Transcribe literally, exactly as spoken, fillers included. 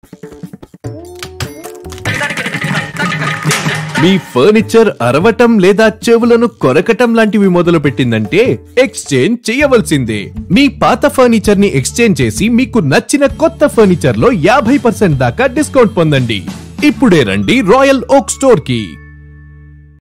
మీ furniture అరవటం లేదా చెవులను కొరకటం లాంటివి మొదలు పెట్టిందంటే ఎక్స్చేంజ్ చేయవలసిందే. మీ పాత ఫర్నిచర్ ని ఎక్స్చేంజ్ చేసి మీకు నచ్చిన కొత్త ఫర్నిచర్ లో యాభై పర్సెంట్ దాకా డిస్కౌంట్ పొందండి. ఇప్పుడే రండి రాయల్ ఓక్ స్టోర్ కి.